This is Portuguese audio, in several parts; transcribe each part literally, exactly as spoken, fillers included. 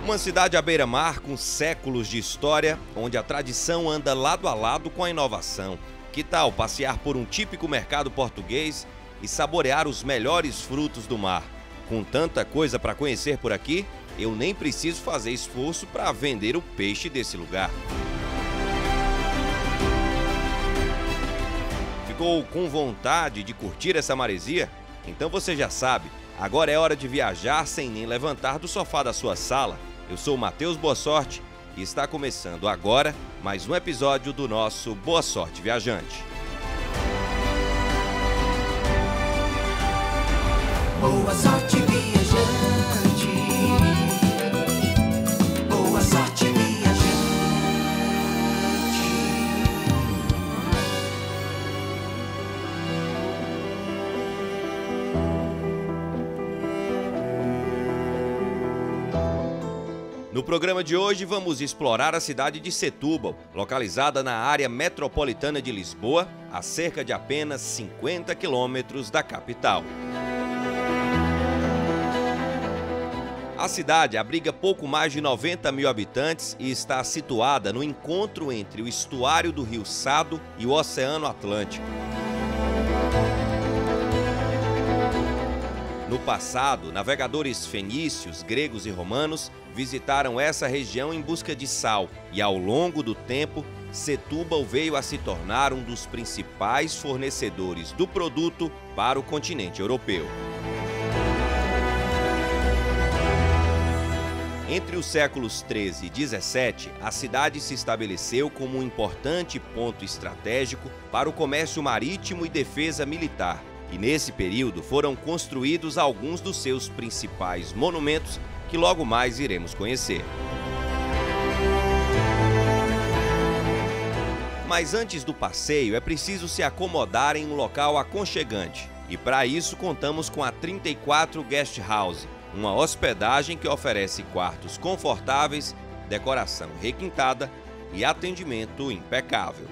Uma cidade à beira-mar com séculos de história, onde a tradição anda lado a lado com a inovação. Que tal passear por um típico mercado português e saborear os melhores frutos do mar? Com tanta coisa para conhecer por aqui, eu nem preciso fazer esforço para vender o peixe desse lugar. Ficou com vontade de curtir essa maresia? Então você já sabe, agora é hora de viajar sem nem levantar do sofá da sua sala. Eu sou o Matheus Boa Sorte e está começando agora mais um episódio do nosso Boa Sorte Viajante. Boa sorte viajante, boa sorte viajante. No programa de hoje vamos explorar a cidade de Setúbal, localizada na área metropolitana de Lisboa, a cerca de apenas cinquenta quilômetros da capital. A cidade abriga pouco mais de noventa mil habitantes e está situada no encontro entre o estuário do Rio Sado e o Oceano Atlântico. No passado, navegadores fenícios, gregos e romanos visitaram essa região em busca de sal e, ao longo do tempo, Setúbal veio a se tornar um dos principais fornecedores do produto para o continente europeu. Entre os séculos treze e dezessete, a cidade se estabeleceu como um importante ponto estratégico para o comércio marítimo e defesa militar. E nesse período foram construídos alguns dos seus principais monumentos que logo mais iremos conhecer. Mas antes do passeio é preciso se acomodar em um local aconchegante. E para isso contamos com a trinta e quatro Guest House, uma hospedagem que oferece quartos confortáveis, decoração requintada e atendimento impecável.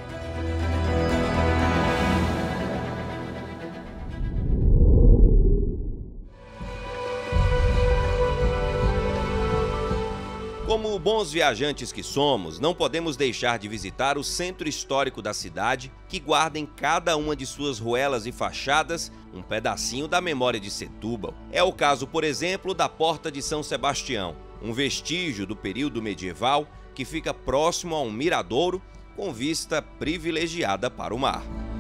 Como bons viajantes que somos, não podemos deixar de visitar o centro histórico da cidade, que guarda em cada uma de suas ruelas e fachadas um pedacinho da memória de Setúbal. É o caso, por exemplo, da Porta de São Sebastião, um vestígio do período medieval que fica próximo a um miradouro com vista privilegiada para o mar.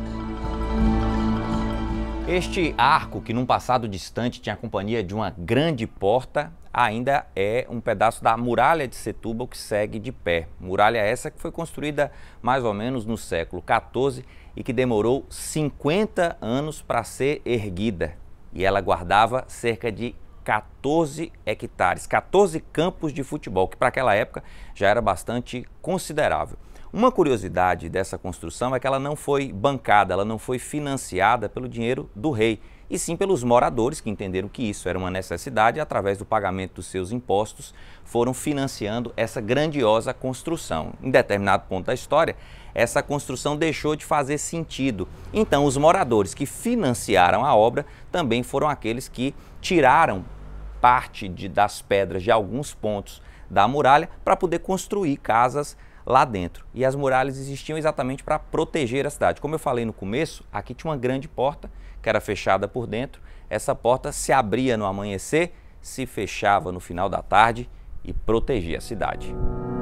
Este arco, que num passado distante tinha a companhia de uma grande porta, ainda é um pedaço da muralha de Setúbal que segue de pé. Muralha essa que foi construída mais ou menos no século quatorze e que demorou cinquenta anos para ser erguida. E ela guardava cerca de quatorze hectares, quatorze campos de futebol, que para aquela época já era bastante considerável. Uma curiosidade dessa construção é que ela não foi bancada, ela não foi financiada pelo dinheiro do rei, e sim pelos moradores que entenderam que isso era uma necessidade e, através do pagamento dos seus impostos, foram financiando essa grandiosa construção. Em determinado ponto da história, essa construção deixou de fazer sentido. Então, os moradores que financiaram a obra também foram aqueles que tiraram parte de, das pedras de alguns pontos da muralha para poder construir casas lá dentro. E as muralhas existiam exatamente para proteger a cidade. Como eu falei no começo, aqui tinha uma grande porta que era fechada por dentro. Essa porta se abria no amanhecer, se fechava no final da tarde e protegia a cidade.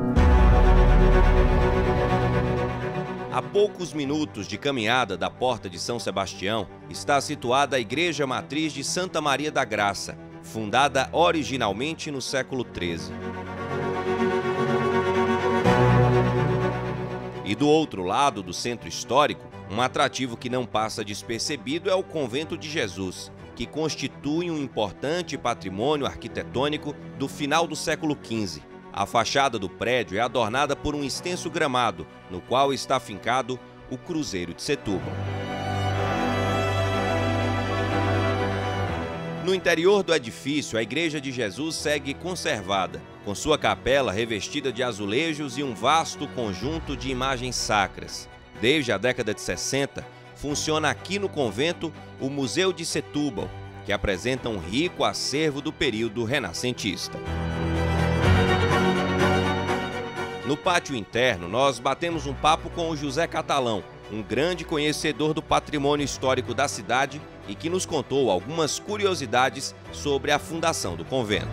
A poucos minutos de caminhada da Porta de São Sebastião está situada a Igreja Matriz de Santa Maria da Graça, fundada originalmente no século treze. E do outro lado do centro histórico, um atrativo que não passa despercebido é o Convento de Jesus, que constitui um importante patrimônio arquitetônico do final do século quinze. A fachada do prédio é adornada por um extenso gramado, no qual está fincado o Cruzeiro de Setúbal. No interior do edifício, a Igreja de Jesus segue conservada, com sua capela revestida de azulejos e um vasto conjunto de imagens sacras. Desde a década de sessenta, funciona aqui no convento o Museu de Setúbal, que apresenta um rico acervo do período renascentista. No pátio interno, nós batemos um papo com o José Catalão, um grande conhecedor do patrimônio histórico da cidade e que nos contou algumas curiosidades sobre a fundação do convento.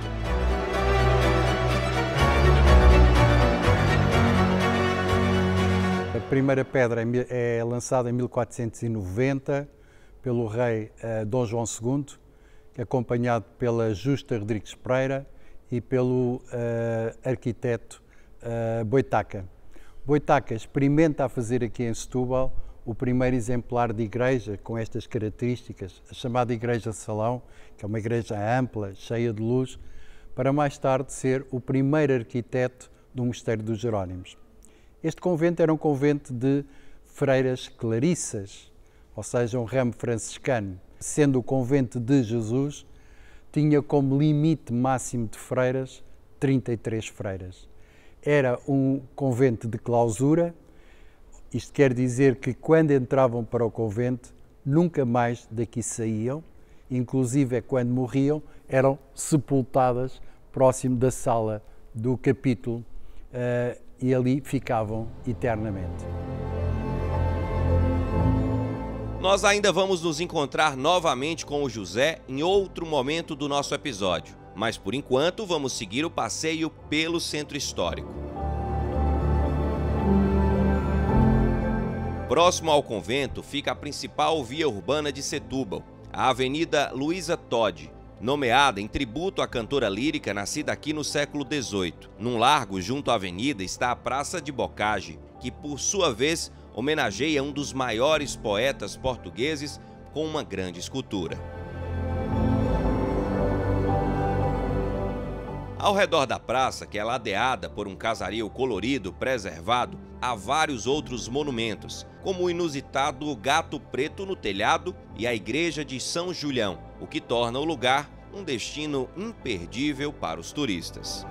A primeira pedra é lançada em mil quatrocentos e noventa pelo rei Dom João segundo, acompanhado pela Justa Rodrigues Pereira e pelo uh, arquiteto uh, Boitaca. Boitaca experimenta a fazer aqui em Setúbal o primeiro exemplar de igreja com estas características, a chamada Igreja Salão, que é uma igreja ampla, cheia de luz, para mais tarde ser o primeiro arquiteto do Mosteiro dos Jerónimos. Este convento era um convento de freiras clarissas, ou seja, um ramo franciscano. Sendo o convento de Jesus, tinha como limite máximo de freiras trinta e três freiras. Era um convento de clausura, isto quer dizer que quando entravam para o convento, nunca mais daqui saíam, inclusive quando morriam, eram sepultadas próximo da sala do capítulo uh, e ali ficavam eternamente. Nós ainda vamos nos encontrar novamente com o José em outro momento do nosso episódio, mas por enquanto vamos seguir o passeio pelo Centro Histórico. Próximo ao convento fica a principal via urbana de Setúbal, a Avenida Luísa Todi, nomeada em tributo à cantora lírica nascida aqui no século dezoito. Num largo junto à avenida está a Praça de Bocage, que por sua vez homenageia um dos maiores poetas portugueses com uma grande escultura. Ao redor da praça, que é ladeada por um casario colorido preservado, há vários outros monumentos, como o inusitado Gato Preto no telhado e a Igreja de São Julião, o que torna o lugar um destino imperdível para os turistas.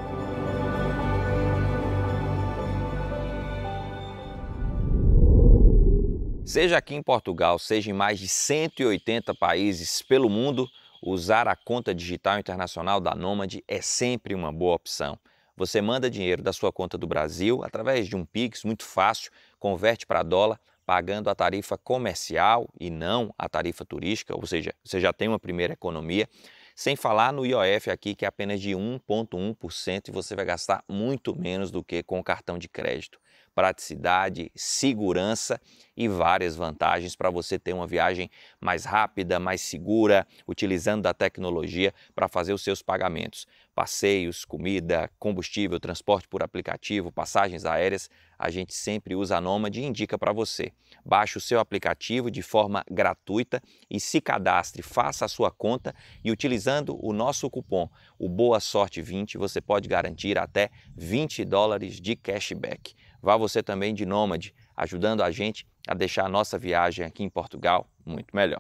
Seja aqui em Portugal, seja em mais de cento e oitenta países pelo mundo, usar a conta digital internacional da Nômade é sempre uma boa opção. Você manda dinheiro da sua conta do Brasil através de um Pix muito fácil, converte para dólar, pagando a tarifa comercial e não a tarifa turística, ou seja, você já tem uma primeira economia, sem falar no I O F aqui, que é apenas de um vírgula um por cento e você vai gastar muito menos do que com o cartão de crédito. Praticidade, segurança e várias vantagens para você ter uma viagem mais rápida, mais segura, utilizando da tecnologia para fazer os seus pagamentos. Passeios, comida, combustível, transporte por aplicativo, passagens aéreas, a gente sempre usa a Nômade e indica para você. Baixe o seu aplicativo de forma gratuita e se cadastre, faça a sua conta e utilizando o nosso cupom, o Boa Sorte vinte, você pode garantir até vinte dólares de cashback. Vá você também de Nômade, ajudando a gente a deixar a nossa viagem aqui em Portugal muito melhor.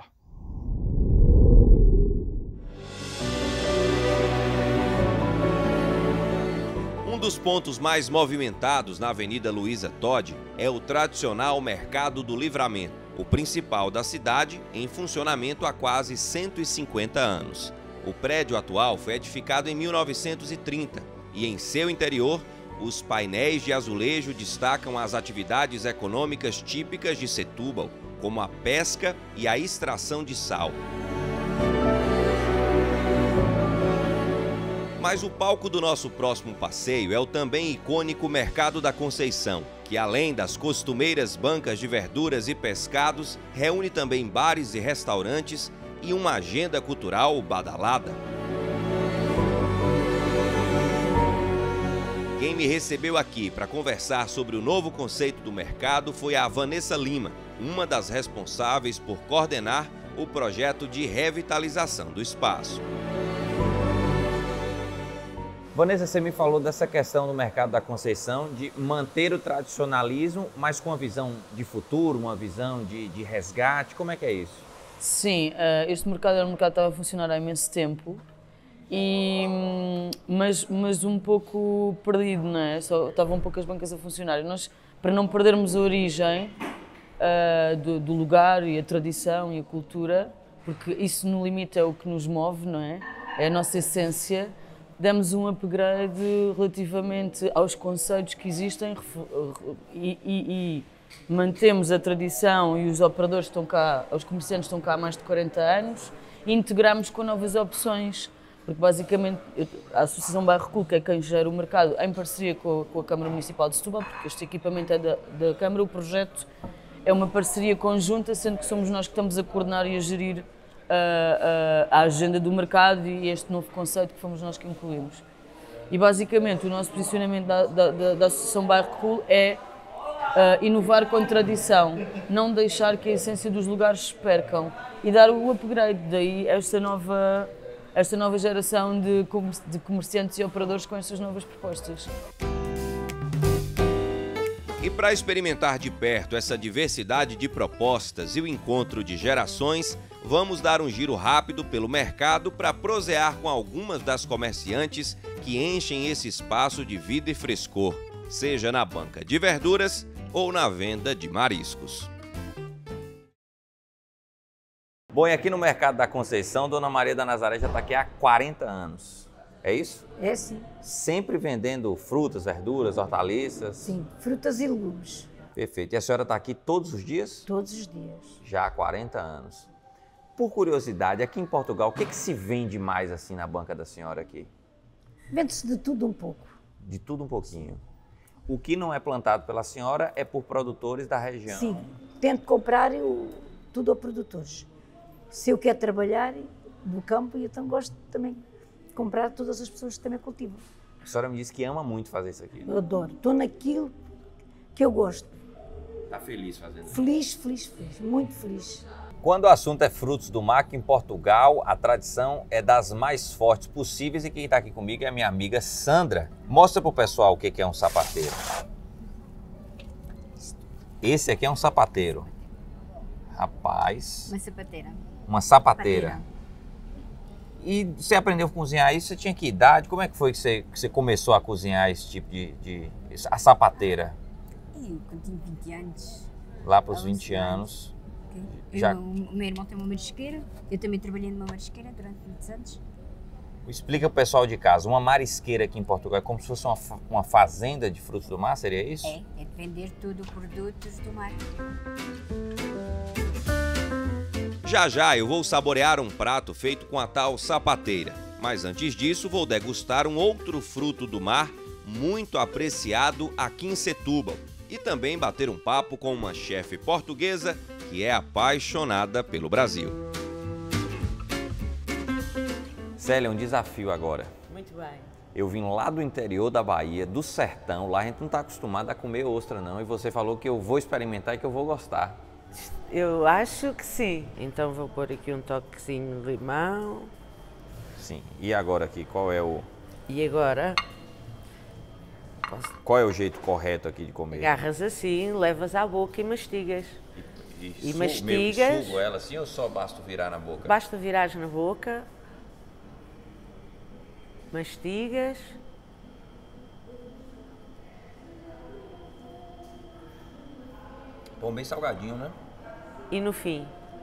Um dos pontos mais movimentados na Avenida Luísa Todi é o tradicional Mercado do Livramento, o principal da cidade, em funcionamento há quase cento e cinquenta anos. O prédio atual foi edificado em mil novecentos e trinta e em seu interior os painéis de azulejo destacam as atividades econômicas típicas de Setúbal, como a pesca e a extração de sal. Mas o palco do nosso próximo passeio é o também icônico Mercado da Conceição, que além das costumeiras bancas de verduras e pescados, reúne também bares e restaurantes e uma agenda cultural badalada. Quem me recebeu aqui para conversar sobre o novo conceito do mercado foi a Vanessa Lima, uma das responsáveis por coordenar o projeto de revitalização do espaço. Vanessa, você me falou dessa questão do Mercado da Conceição, de manter o tradicionalismo, mas com uma visão de futuro, uma visão de, de resgate. Como é que é isso? Sim, este mercado era um mercado que estava a funcionar há imenso tempo. E, mas, mas um pouco perdido, não é? Só estavam poucas bancas a funcionar. E nós, para não perdermos a origem uh, do, do lugar e a tradição e a cultura, porque isso no limite é o que nos move, não é? É a nossa essência. demos um upgrade relativamente aos conceitos que existem e, e, e mantemos a tradição e os operadores estão cá, os comerciantes estão cá há mais de quarenta anos e integramos com novas opções, porque basicamente a Associação Bairro Cool, que é quem gera o mercado, em parceria com a, com a Câmara Municipal de Setúbal, porque este equipamento é da, da Câmara, o projeto é uma parceria conjunta, sendo que somos nós que estamos a coordenar e a gerir a, a, a agenda do mercado e este novo conceito que fomos nós que incluímos. E basicamente o nosso posicionamento da, da, da, da Associação Bairro Cool é uh, inovar com tradição, não deixar que a essência dos lugares se percam e dar o upgrade, daí esta nova, esta nova geração de, comer, de comerciantes e operadores com estas novas propostas. E para experimentar de perto essa diversidade de propostas e o encontro de gerações, vamos dar um giro rápido pelo mercado para prosear com algumas das comerciantes que enchem esse espaço de vida e frescor, seja na banca de verduras ou na venda de mariscos. Bom, e aqui no Mercado da Conceição, Dona Maria da Nazaré já está aqui há quarenta anos. É isso? É sim. Sempre vendendo frutas, verduras, hortaliças? Sim, frutas e legumes. Perfeito. E a senhora está aqui todos os dias? Todos os dias. Já há quarenta anos. Por curiosidade, aqui em Portugal, o que, que se vende mais assim na banca da senhora aqui? Vende-se de tudo um pouco. De tudo um pouquinho. O que não é plantado pela senhora é por produtores da região? Sim, tento comprar eu, tudo a produtores. Se eu quero trabalhar no campo, então gosto também comprar todas as pessoas que também cultivam. A senhora me disse que ama muito fazer isso aqui. Eu adoro. Estou naquilo que eu gosto. Está feliz fazendo isso? Feliz, feliz, feliz. Muito feliz. Quando o assunto é frutos do mar, aqui em Portugal, a tradição é das mais fortes possíveis e quem está aqui comigo é a minha amiga Sandra. Mostra para o pessoal o que é um sapateiro. Esse aqui é um sapateiro. Rapaz. Uma sapateira. Uma sapateira. Sapateira. E você aprendeu a cozinhar isso? Você tinha que idade? Como é que foi que você, que você começou a cozinhar esse tipo de, de... a sapateira? Eu, quando tinha vinte anos. Lá para os vinte anos. Okay. Já... Eu, o meu irmão tem uma marisqueira. Eu também trabalhei numa marisqueira durante muitos anos. Explica para o pessoal de casa. Uma marisqueira aqui em Portugal é como se fosse uma, uma fazenda de frutos do mar? Seria isso? É, é de vender tudo produtos do mar. Já já eu vou saborear um prato feito com a tal sapateira. Mas antes disso, vou degustar um outro fruto do mar muito apreciado aqui em Setúbal. E também bater um papo com uma chefe portuguesa que é apaixonada pelo Brasil. Célia, um desafio agora. Muito bem. Eu vim lá do interior da Bahia, do sertão. Lá a gente não está acostumado a comer ostra, não. E você falou que eu vou experimentar e que eu vou gostar. Eu acho que sim. Então vou pôr aqui um toquezinho de limão. Sim. E agora aqui, qual é o... E agora... Posso... Qual é o jeito correto aqui de comer? Agarras assim, levas à boca e mastigas. E, E su- mastigas. meio que sugo ela assim ou só basta virar na boca? Basta virares na boca. Mastigas. Pão bem salgadinho, né? E no fim.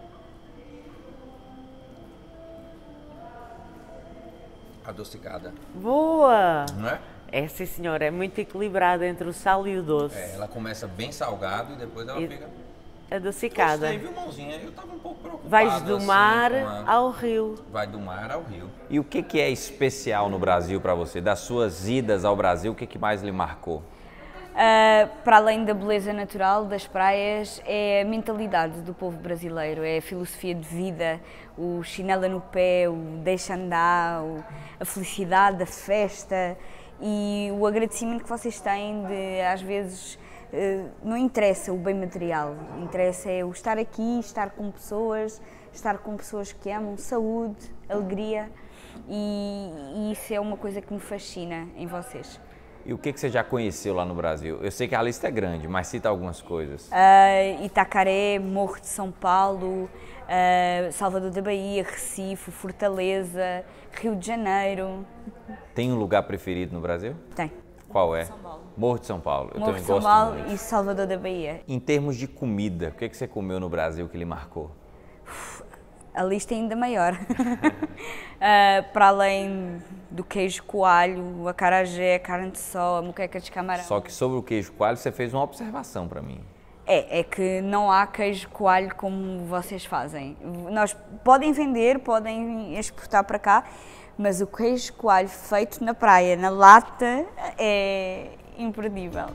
Adocicada. Boa! Não é? É, sim senhora, é muito equilibrada entre o sal e o doce. É, ela começa bem salgado e depois ela E- fica... Adocicada. Gostei, viu, mãozinha? Eu tava um pouco preocupado. Vais do assim, mar com a- ao rio. Vai do mar ao rio. E o que, que é especial no Brasil para você? Das suas idas ao Brasil, o que, que mais lhe marcou? Uh, para além da beleza natural das praias, é a mentalidade do povo brasileiro, é a filosofia de vida, o chinelo no pé, o deixa andar, o- a felicidade, a festa e o agradecimento que vocês têm de, às vezes, uh, não interessa o bem material, interessa é o estar aqui, estar com pessoas, estar com pessoas que amam, saúde, alegria e, e isso é uma coisa que me fascina em vocês. E o que, que você já conheceu lá no Brasil? Eu sei que a lista é grande, mas cita algumas coisas. Uh, Itacaré, Morro de São Paulo, uh, Salvador da Bahia, Recife, Fortaleza, Rio de Janeiro. Tem um lugar preferido no Brasil? Tem. Qual é? Morro de São Paulo. Eu Morro também de São gosto Paulo muito. e Salvador da Bahia. Em termos de comida, o que, que você comeu no Brasil que lhe marcou? a lista é ainda maior. uh, para além do queijo coalho, o acarajé, a carne de sol, a moqueca de camarão. Só que sobre o queijo coalho você fez uma observação para mim. É, é que não há queijo coalho como vocês fazem. Nós podem vender, podem exportar para cá, mas o queijo coalho feito na praia, na lata, é imperdível.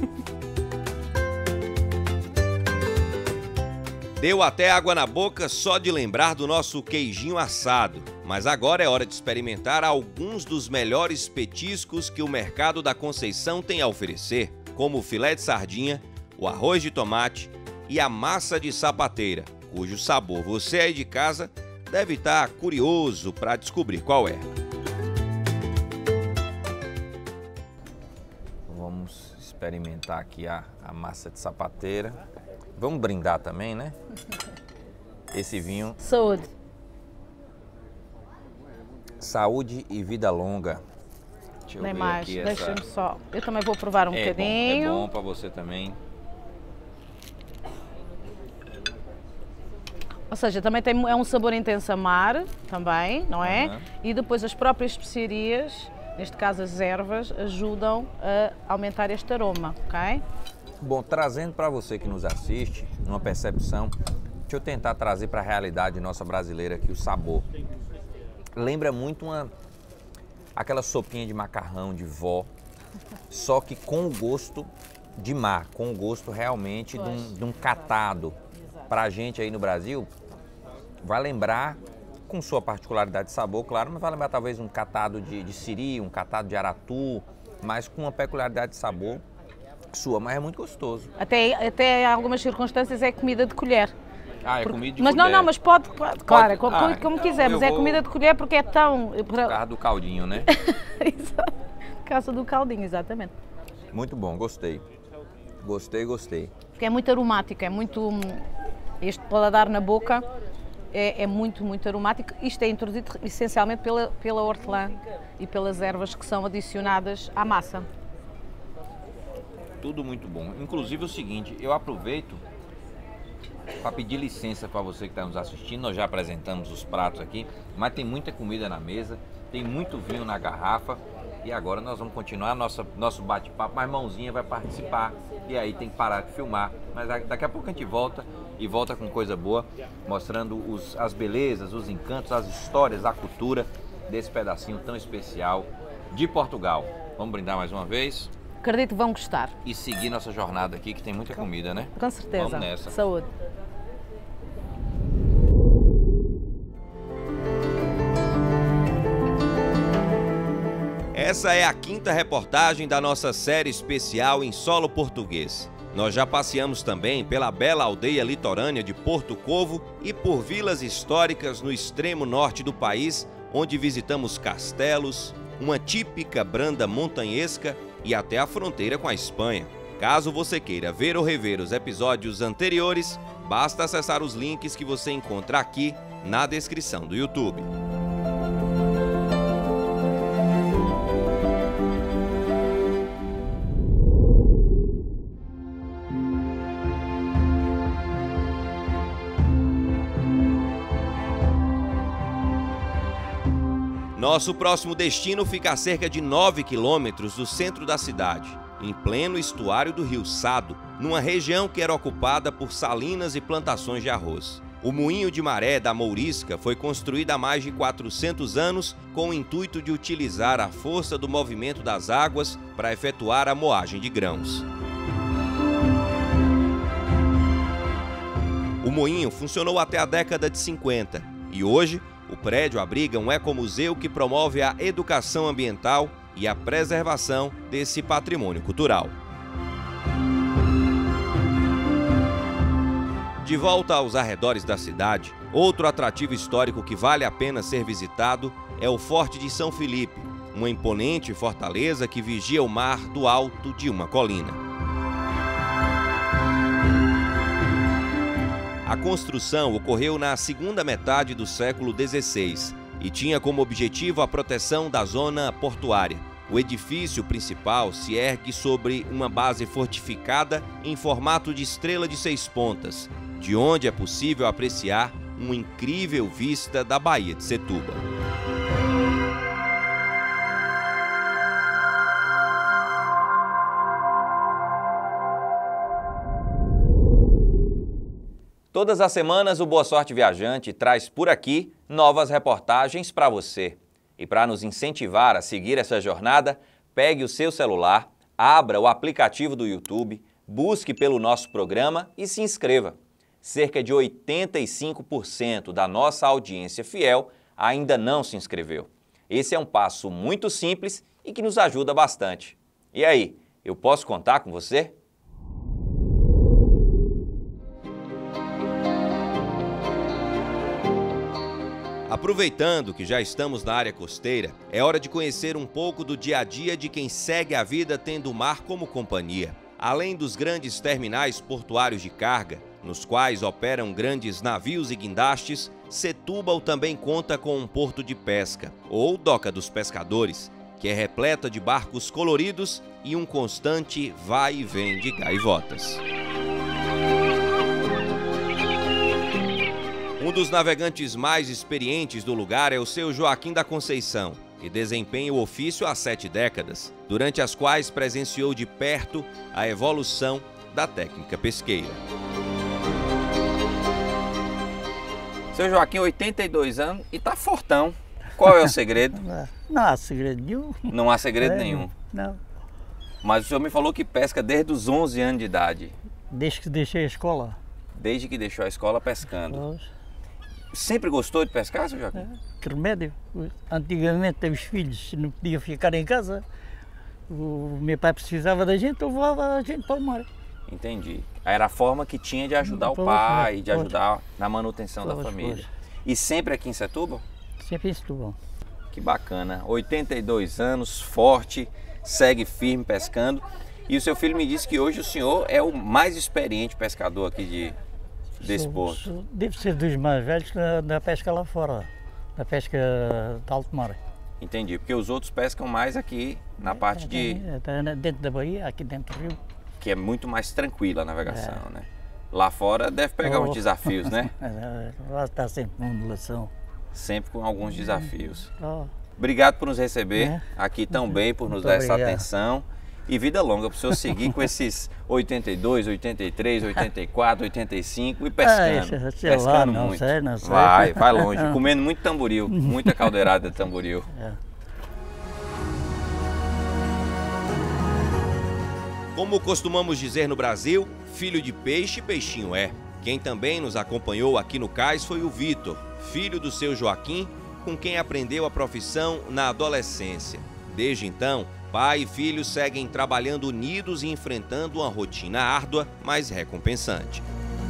Deu até água na boca só de lembrar do nosso queijinho assado. Mas agora é hora de experimentar alguns dos melhores petiscos que o Mercado da Conceição tem a oferecer, como o filé de sardinha, o arroz de tomate e a massa de sapateira, cujo sabor você aí de casa deve estar curioso para descobrir qual é. Vamos experimentar aqui a, a massa de sapateira. Vamos brindar também, né? Esse vinho. Saúde. Saúde e vida longa. Deixa eu Nem ver mais, aqui deixa-me essa... só. Eu também vou provar um é bocadinho. Bom, é bom para você também. Ou seja, também tem, é um sabor intenso a mar, também, não é? Uhum. E depois as próprias especiarias, neste caso as ervas, ajudam a aumentar este aroma, ok? Bom, trazendo para você que nos assiste, uma percepção, deixa eu tentar trazer para a realidade nossa brasileira aqui o sabor. Lembra muito uma, aquela sopinha de macarrão de vó, só que com o gosto de mar, com o gosto realmente de um, de um catado. Para a gente aí no Brasil, vai lembrar, com sua particularidade de sabor, claro, mas vai lembrar talvez um catado de, de siri, um catado de aratu, mas com uma peculiaridade de sabor sua, mas é muito gostoso. Até, até em algumas circunstâncias é comida de colher. Ah, é porque, comida de mas colher. Mas não, não, mas pode, pode claro, é como, ah, como quiser, mas vou... é comida de colher porque é tão... Por causa do caldinho, né? Exato, por causa do caldinho, exatamente. Muito bom, gostei. Gostei, gostei. Porque é muito aromático, é muito... Este paladar na boca é, é muito, muito aromático. Isto é introduzido essencialmente pela, pela hortelã e pelas ervas que são adicionadas à massa. Tudo muito bom. Inclusive o seguinte, eu aproveito para pedir licença para você que está nos assistindo. Nós já apresentamos os pratos aqui, mas tem muita comida na mesa, tem muito vinho na garrafa. E agora nós vamos continuar nossa, nosso bate-papo, mas Mãozinha vai participar e aí tem que parar de filmar. Mas daqui a pouco a gente volta e volta com coisa boa, mostrando os, as belezas, os encantos, as histórias, a cultura desse pedacinho tão especial de Portugal. Vamos brindar mais uma vez? Acredito que vão gostar. E seguir nossa jornada aqui, que tem muita comida, né? Com certeza. Vamos nessa. Saúde. Essa é a quinta reportagem da nossa série especial em solo português. Nós já passeamos também pela bela aldeia litorânea de Porto Covo e por vilas históricas no extremo norte do país, onde visitamos castelos, uma típica branda montanhesca e até a fronteira com a Espanha. Caso você queira ver ou rever os episódios anteriores, basta acessar os links que você encontra aqui na descrição do YouTube. Nosso próximo destino fica a cerca de nove quilômetros do centro da cidade, em pleno estuário do rio Sado, numa região que era ocupada por salinas e plantações de arroz. O Moinho de Maré da Mourisca foi construído há mais de quatrocentos anos com o intuito de utilizar a força do movimento das águas para efetuar a moagem de grãos. O moinho funcionou até a década de cinquenta e hoje o prédio abriga um ecomuseu que promove a educação ambiental e a preservação desse patrimônio cultural. De volta aos arredores da cidade, outro atrativo histórico que vale a pena ser visitado é o Forte de São Filipe, uma imponente fortaleza que vigia o mar do alto de uma colina. A construção ocorreu na segunda metade do século dezesseis e tinha como objetivo a proteção da zona portuária. O edifício principal se ergue sobre uma base fortificada em formato de estrela de seis pontas, de onde é possível apreciar uma incrível vista da Baía de Setúbal. Todas as semanas o Boa Sorte Viajante traz por aqui novas reportagens para você. E para nos incentivar a seguir essa jornada, pegue o seu celular, abra o aplicativo do YouTube, busque pelo nosso programa e se inscreva. Cerca de oitenta e cinco por cento da nossa audiência fiel ainda não se inscreveu. Esse é um passo muito simples e que nos ajuda bastante. E aí, eu posso contar com você? Aproveitando que já estamos na área costeira, é hora de conhecer um pouco do dia a dia de quem segue a vida tendo o mar como companhia. Além dos grandes terminais portuários de carga, nos quais operam grandes navios e guindastes, Setúbal também conta com um porto de pesca, ou Doca dos Pescadores, que é repleta de barcos coloridos e um constante vai e vem de gaivotas. Um dos navegantes mais experientes do lugar é o seu Joaquim da Conceição, que desempenha o ofício há sete décadas, durante as quais presenciou de perto a evolução da técnica pesqueira. Seu Joaquim, oitenta e dois anos e tá fortão. Qual é o segredo? Não há segredo nenhum. Não há segredo É, nenhum. Não. Mas o senhor me falou que pesca desde os onze anos de idade. Desde que deixei a escola. Desde que deixou a escola pescando. Pois. Sempre gostou de pescar, seu Joaquim? É, que remédio. Antigamente os filhos não podiam ficar em casa. O meu pai precisava da gente, eu levava a gente para o mar. Entendi. Era a forma que tinha de ajudar o Pois, pai, de pois. ajudar na manutenção da Pois, família. pois. E sempre aqui em Setúbal? Sempre em Setúbal. Que bacana. oitenta e dois anos, forte, segue firme pescando. E o seu filho me disse que hoje o senhor é o mais experiente pescador aqui de, desse Sou- porto. sou- Devo ser dos mais velhos da, da pesca lá fora, da pesca de alto mar. Entendi, porque os outros pescam mais aqui na parte de... Até dentro da Bahia, aqui dentro do rio. que é muito mais tranquila a navegação, né? Lá fora deve pegar uns Oh. desafios, né? Lá está sempre uma ondulação. Sempre com alguns desafios. Oh. Obrigado por nos receber É. aqui tão bem, por nos Muito dar essa obrigado. atenção. E vida longa para o senhor seguir com esses oitenta e dois, oitenta e três, oitenta e quatro, oitenta e cinco e pescando. Ah, sei pescando lá, não muito. sei, não sei. Vai, vai longe. Comendo muito tamboril, muita caldeirada de tamboril. É. Como costumamos dizer no Brasil, filho de peixe, peixinho é. Quem também nos acompanhou aqui no cais foi o Vitor, filho do seu Joaquim, com quem aprendeu a profissão na adolescência. Desde então, pai e filho seguem trabalhando unidos e enfrentando uma rotina árdua, mas recompensante.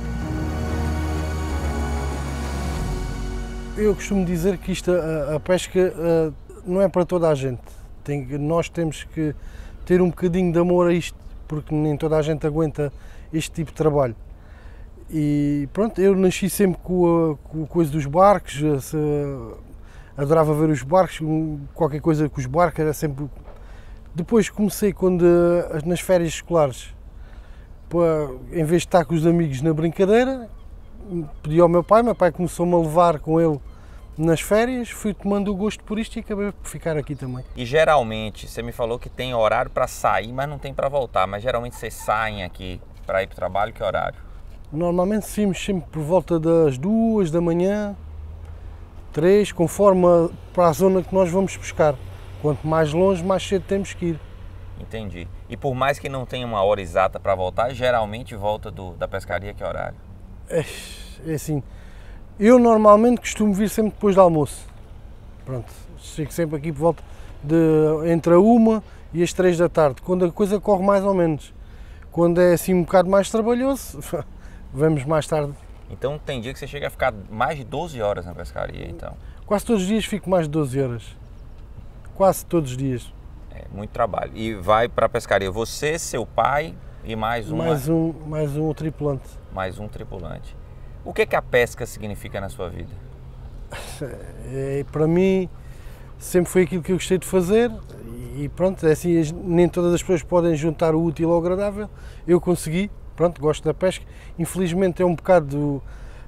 Eu costumo dizer que isto, a, a pesca a, não é para toda a gente. Tem, que- nós temos que ter um bocadinho de amor a isto, porque nem toda a gente aguenta este tipo de trabalho. E pronto, eu nasci sempre com a, com a coisa dos barcos, se, adorava ver os barcos, um- qualquer coisa com os barcos era sempre... Depois comecei quando, eh, nas férias escolares, pá, em vez de estar com os amigos na brincadeira, pedi ao meu pai, meu pai começou-me a levar com ele nas férias, fui tomando o gosto por isto e acabei por ficar aqui também. E geralmente, você me falou que tem horário para sair, mas não tem para voltar. Mas geralmente vocês saem aqui para ir para o trabalho, que horário? Normalmente saímos sempre por volta das duas da manhã, três, conforme a, para a zona que nós vamos pescar. Quanto mais longe, mais cedo temos que ir. Entendi. E por mais que não tenha uma hora exata para voltar, geralmente volta do, da pescaria, que horário? É, é assim, eu normalmente costumo vir sempre depois do almoço. Pronto, chego sempre aqui por volta de entre a uma e as três da tarde, quando a coisa corre mais ou menos. Quando é assim um bocado mais trabalhoso, vamos mais tarde. Então tem dia que você chega a ficar mais de doze horas na pescaria, então. Quase todos os dias fico mais de doze horas. Quase todos os dias. É muito trabalho. E vai para a pescaria você, seu pai e mais uma, Mais um, mais um tripulante. mais um tripulante. O que que a pesca significa na sua vida? É, para mim, sempre foi aquilo que eu gostei de fazer e pronto, é assim, as- nem todas as pessoas podem juntar o útil ao agradável. Eu consegui, pronto, gosto da pesca. Infelizmente é um bocado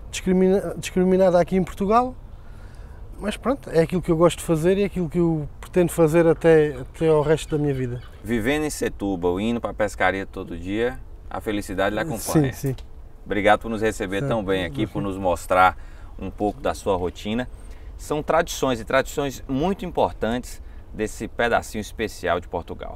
discrimina, discriminada aqui em Portugal, mas pronto, é aquilo que eu gosto de fazer e é aquilo que eu pretendo fazer até, até ao resto da minha vida. Vivendo em Setúbal, indo para a pescaria todo dia, a felicidade lhe acompanha. Sim, sim. Obrigado por nos receber tão bem aqui, por nos mostrar um pouco da sua rotina. São tradições e tradições muito importantes desse pedacinho especial de Portugal.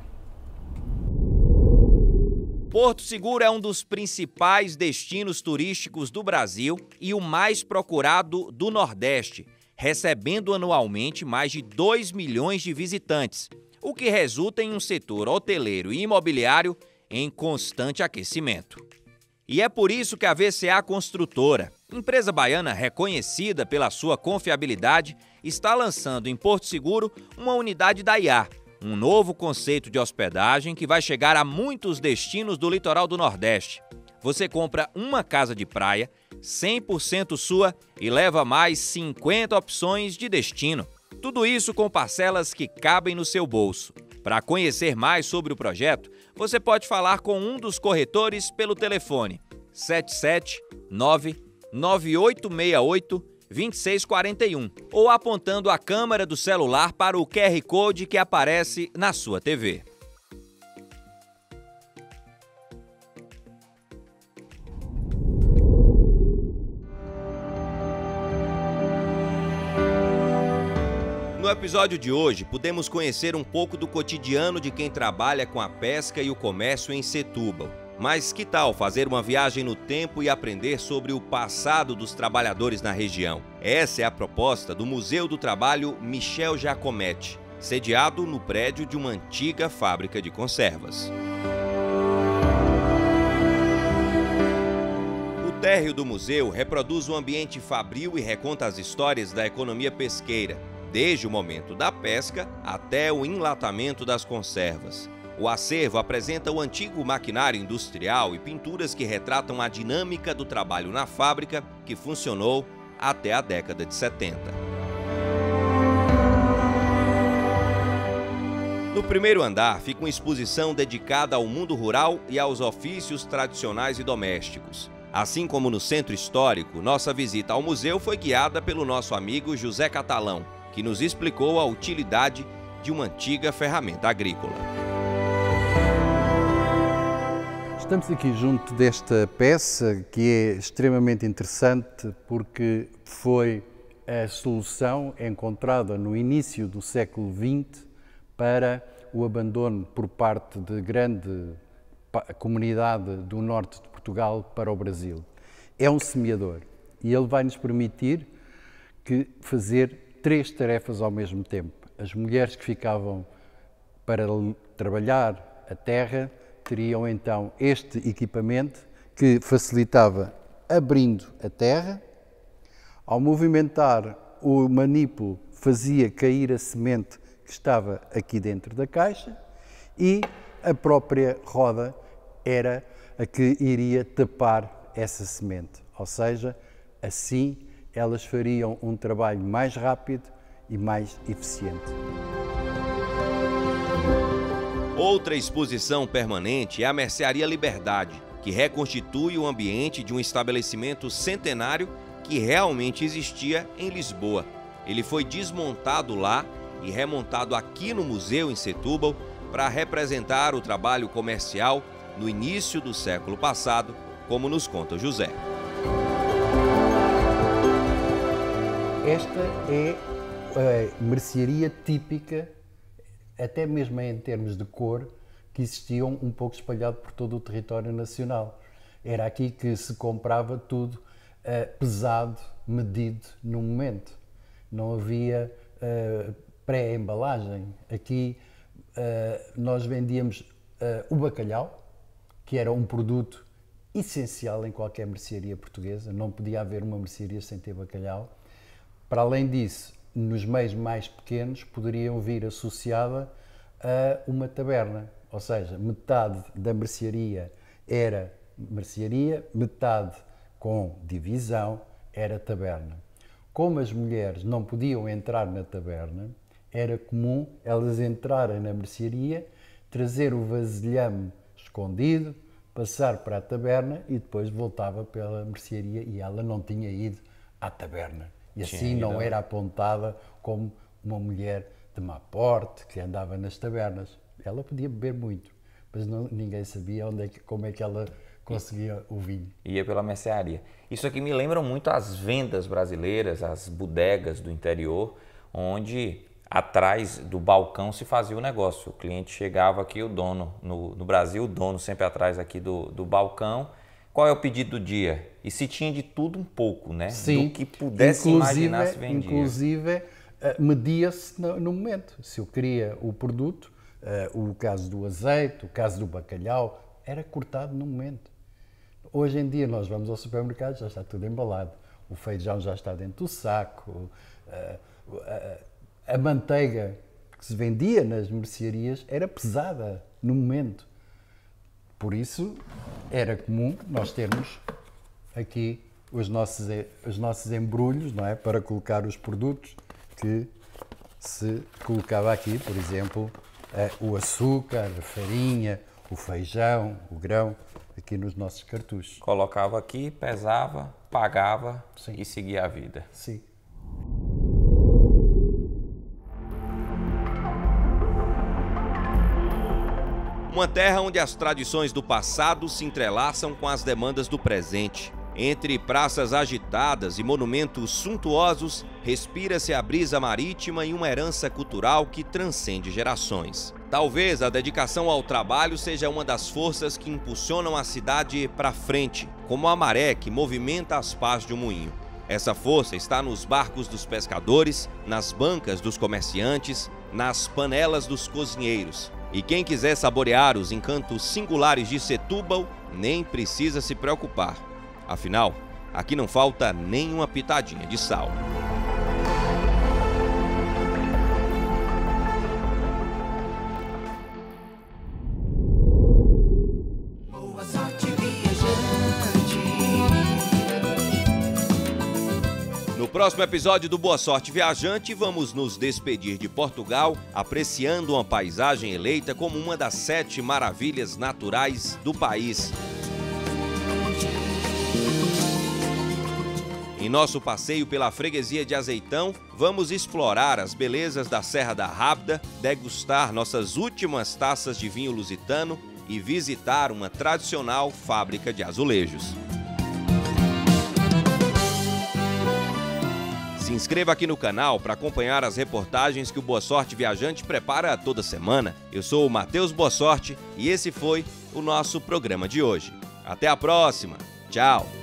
Porto Seguro é um dos principais destinos turísticos do Brasil e o mais procurado do Nordeste, recebendo anualmente mais de dois milhões de visitantes, o que resulta em um setor hoteleiro e imobiliário em constante aquecimento. E é por isso que a V C A Construtora, empresa baiana reconhecida pela sua confiabilidade, está lançando em Porto Seguro uma unidade da I A, um novo conceito de hospedagem que vai chegar a muitos destinos do litoral do Nordeste. Você compra uma casa de praia, cem por cento sua, e leva mais cinquenta opções de destino. Tudo isso com parcelas que cabem no seu bolso. Para conhecer mais sobre o projeto, você pode falar com um dos corretores pelo telefone sete sete nove, nove oito seis oito, dois seis quatro um ou apontando a câmera do celular para o Q R Code que aparece na sua T V. No episódio de hoje, pudemos conhecer um pouco do cotidiano de quem trabalha com a pesca e o comércio em Setúbal. Mas que tal fazer uma viagem no tempo e aprender sobre o passado dos trabalhadores na região? Essa é a proposta do Museu do Trabalho Michel Giacometti, sediado no prédio de uma antiga fábrica de conservas. O térreo do museu reproduz um ambiente fabril e reconta as histórias da economia pesqueira, desde o momento da pesca até o enlatamento das conservas. O acervo apresenta o antigo maquinário industrial e pinturas que retratam a dinâmica do trabalho na fábrica que funcionou até a década de setenta. No primeiro andar fica uma exposição dedicada ao mundo rural e aos ofícios tradicionais e domésticos. Assim como no centro histórico, nossa visita ao museu foi guiada pelo nosso amigo José Catalão, que nos explicou a utilidade de uma antiga ferramenta agrícola. Estamos aqui junto desta peça que é extremamente interessante porque foi a solução encontrada no início do século vinte para o abandono por parte de grande comunidade do norte de Portugal para o Brasil. É um semeador e ele vai nos permitir que fazer três tarefas ao mesmo tempo. As mulheres que ficavam para trabalhar a terra teriam então este equipamento que facilitava abrindo a terra. Ao movimentar o manipulo fazia cair a semente que estava aqui dentro da caixa e a própria roda era a que iria tapar essa semente, ou seja, assim elas fariam um trabalho mais rápido e mais eficiente. Outra exposição permanente é a Mercearia Liberdade, que reconstitui o ambiente de um estabelecimento centenário que realmente existia em Lisboa. Ele foi desmontado lá e remontado aqui no museu em Setúbal para representar o trabalho comercial no início do século passado, como nos conta José. Esta é a mercearia típica, até mesmo em termos de cor, que existiam um pouco espalhado por todo o território nacional. Era aqui que se comprava tudo uh, pesado, medido no momento. Não havia uh, pré-embalagem. Aqui uh, nós vendíamos uh, o bacalhau, que era um produto essencial em qualquer mercearia portuguesa. Não podia haver uma mercearia sem ter bacalhau. Para além disso, nos meios mais pequenos poderiam vir associada a uma taberna, ou seja, metade da mercearia era mercearia, metade com divisão era taberna. Como as mulheres não podiam entrar na taberna, era comum elas entrarem na mercearia, trazer o vasilhame escondido, passar para a taberna e depois voltava pela mercearia e ela não tinha ido à taberna. E assim não era apontada como uma mulher de má porte que andava nas tabernas. Ela podia beber muito, mas não, ninguém sabia onde é que, como é que ela conseguia o vinho. Ia pela mercearia. Isso aqui me lembra muito as vendas brasileiras, as bodegas do interior, onde atrás do balcão se fazia o negócio. O cliente chegava aqui, o dono, no, no Brasil, o dono sempre atrás aqui do, do balcão. Qual é o pedido do dia? E se tinha de tudo um pouco, né? Sim. Do que pudesse imaginar se vendia. Inclusive, uh, media-se no, no momento. Se eu queria o produto, uh, o caso do azeite, o caso do bacalhau, era cortado no momento. Hoje em dia nós vamos ao supermercado, já está tudo embalado. O feijão já está dentro do saco. Uh, uh, a manteiga que se vendia nas mercearias era pesada no momento. Por isso, era comum nós termos aqui os nossos, os nossos embrulhos, não é? Para colocar os produtos que se colocava aqui, por exemplo, o açúcar, a farinha, o feijão, o grão, aqui nos nossos cartuchos. Colocava aqui, pesava, pagava Sim. e seguia a vida. Sim. Uma terra onde as tradições do passado se entrelaçam com as demandas do presente. Entre praças agitadas e monumentos suntuosos, respira-se a brisa marítima e uma herança cultural que transcende gerações. Talvez a dedicação ao trabalho seja uma das forças que impulsionam a cidade para frente, como a maré que movimenta as pás de um moinho. Essa força está nos barcos dos pescadores, nas bancas dos comerciantes, nas panelas dos cozinheiros. E quem quiser saborear os encantos singulares de Setúbal, nem precisa se preocupar. Afinal, aqui não falta nem uma pitadinha de sal. Boa sorte, viajante. No próximo episódio do Boa Sorte Viajante, vamos nos despedir de Portugal, apreciando uma paisagem eleita como uma das sete maravilhas naturais do país. Em nosso passeio pela freguesia de Azeitão, vamos explorar as belezas da Serra da Rábida, degustar nossas últimas taças de vinho lusitano e visitar uma tradicional fábrica de azulejos. Se inscreva aqui no canal para acompanhar as reportagens que o Boa Sorte Viajante prepara toda semana. Eu sou o Matheus Boa Sorte e esse foi o nosso programa de hoje. Até a próxima. Tchau!